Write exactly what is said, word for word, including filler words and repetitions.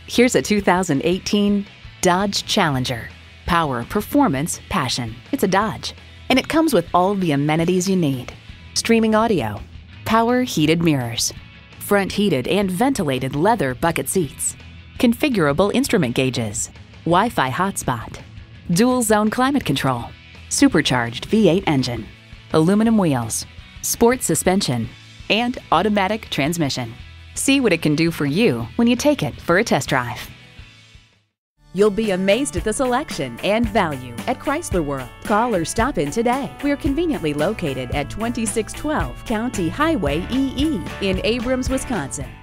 Here's a two thousand eighteen Dodge Challenger. Power, performance, passion. It's a Dodge. And it comes with all the amenities you need. Streaming audio, power heated mirrors, front heated and ventilated leather bucket seats, configurable instrument gauges, Wi-Fi hotspot, dual zone climate control, supercharged V eight engine, aluminum wheels, sport suspension, and automatic transmission. See what it can do for you when you take it for a test drive. You'll be amazed at the selection and value at Chrysler World. Call or stop in today. We're conveniently located at twenty-six twelve County Highway E E in Abrams, Wisconsin.